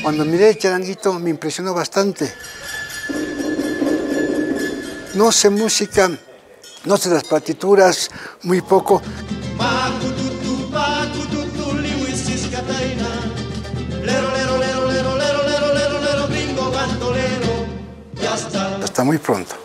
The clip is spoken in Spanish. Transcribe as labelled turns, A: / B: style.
A: Cuando miré el charanguito me impresionó bastante. No sé música, no sé las partituras, muy poco. Hasta muy pronto.